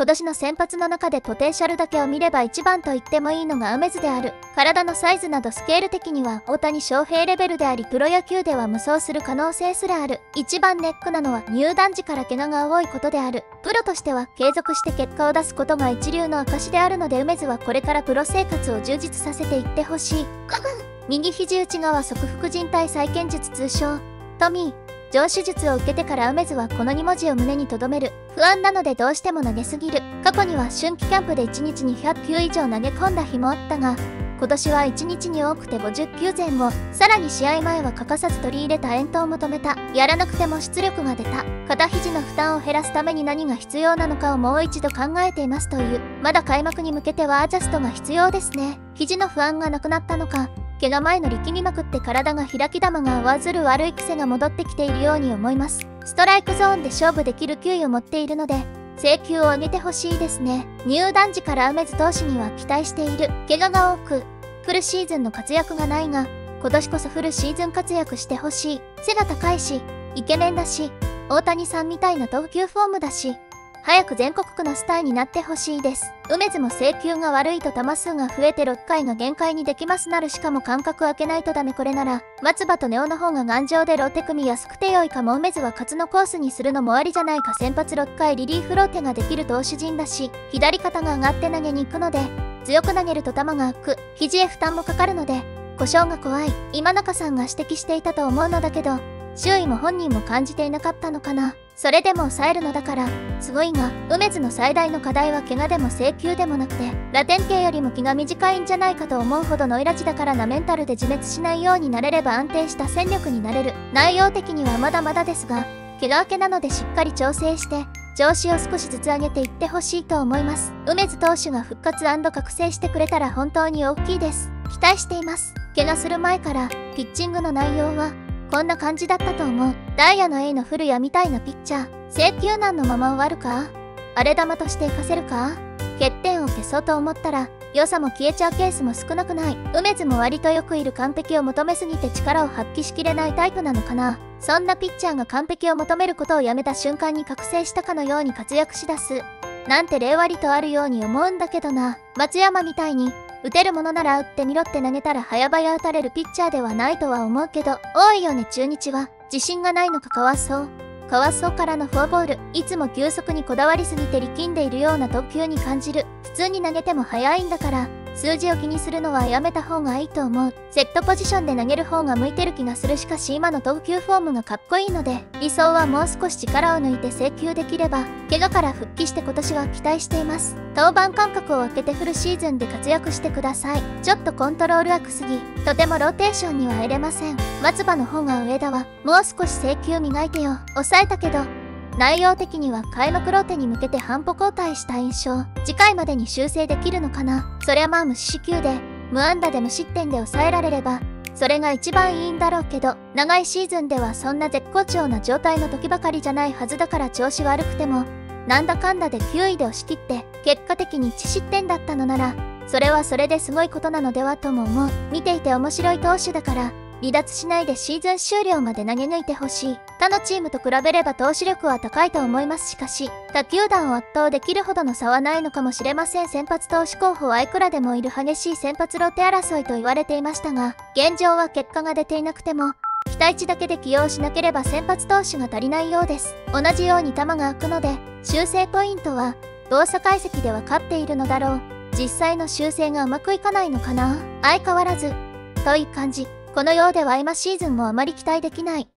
今年の先発の中でポテンシャルだけを見れば一番と言ってもいいのが梅津である。体のサイズなどスケール的には大谷翔平レベルであり、プロ野球では無双する可能性すらある。一番ネックなのは入団時から怪我が多いことである。プロとしては継続して結果を出すことが一流の証であるので、梅津はこれからプロ生活を充実させていってほしい。右肘内側側副靭帯再建術、通称トミー。上手術を受けてから梅津はこの2文字を胸に留める。不安なのでどうしても投げすぎる。過去には春季キャンプで1日に100球以上投げ込んだ日もあったが、今年は1日に多くて50球前後。さらに試合前は欠かさず取り入れた遠投も止めた。やらなくても出力が出た。肩肘の負担を減らすために何が必要なのかをもう一度考えていますという。まだ開幕に向けてはアジャストが必要ですね。肘の不安がなくなったのか、怪我前の力みまくって体が開き玉が合わずる悪い癖が戻ってきているように思います。ストライクゾーンで勝負できる球威を持っているので、制球を上げてほしいですね。入団時から梅津投手には期待している。怪我が多く、フルシーズンの活躍がないが、今年こそフルシーズン活躍してほしい。背が高いし、イケメンだし、大谷さんみたいな投球フォームだし、早く全国区のスターになってほしいです。梅津も制球が悪いと球数が増えて6回が限界にできますなる。しかも間隔空けないとダメ。これなら松葉と根尾の方が頑丈でローテ組みやすくて良いかも。梅津は勝つのコースにするのもありじゃないか。先発6回リリーフローテができる投手陣だし、左肩が上がって投げに行くので、強く投げると球が空く。肘へ負担もかかるので故障が怖い。今中さんが指摘していたと思うのだけど、周囲も本人も感じていなかったのかな。それでも抑えるのだからすごいが、梅津の最大の課題は怪我でも制球でもなくて、ラテン系よりも気が短いんじゃないかと思うほどノイラジだからな。メンタルで自滅しないようになれれば安定した戦力になれる。内容的にはまだまだですが、怪我明けなのでしっかり調整して調子を少しずつ上げていってほしいと思います。梅津投手が復活&覚醒してくれたら本当に大きいです。期待しています。怪我する前からピッチングの内容はこんな感じだったと思う。ダイヤの A の古谷みたいなピッチャー。制球難のまま終わるか？荒れ玉として活かせるか？欠点を消そうと思ったら良さも消えちゃうケースも少なくない。梅津も割とよくいる完璧を求めすぎて力を発揮しきれないタイプなのかな。そんなピッチャーが完璧を求めることをやめた瞬間に覚醒したかのように活躍しだすなんて例割とあるように思うんだけどな。松山みたいに打てるものなら打ってみろって投げたら早々打たれるピッチャーではないとは思うけど、多いよね。中日は自信がないのか。かわいそうからのフォアボール。いつも球速にこだわりすぎて力んでいるような投球に感じる。普通に投げても速いんだから数字を気にするのはやめた方がいいと思う。セットポジションで投げる方が向いてる気がする。しかし今の投球フォームがかっこいいので、理想はもう少し力を抜いて制球できれば。怪我から復帰して今年は期待しています。登板間隔を空けてフルシーズンで活躍してください。ちょっとコントロール悪すぎ、とてもローテーションには入れません。松葉の方が上だわ。もう少し制球磨いてよ。抑えたけど内容的には開幕ローテに向けて半歩後退した印象。次回までに修正できるのかな。そりゃまあ無四球で無安打で無失点で抑えられればそれが一番いいんだろうけど、長いシーズンではそんな絶好調な状態の時ばかりじゃないはずだから。調子悪くてもなんだかんだで9位で押し切って結果的に1失点だったのなら、それはそれですごいことなのではとも思う。見ていて面白い投手だから離脱しないでシーズン終了まで投げ抜いてほしい。他のチームと比べれば投手力は高いと思います。しかし他球団を圧倒できるほどの差はないのかもしれません。先発投手候補はいくらでもいる激しい先発ローテ争いと言われていましたが、現状は結果が出ていなくても期待値だけで起用しなければ先発投手が足りないようです。同じように球が空くので修正ポイントは動作解析で分かっているのだろう。実際の修正がうまくいかないのかな。相変わらずという感じ。このようでは今シーズンもあまり期待できない。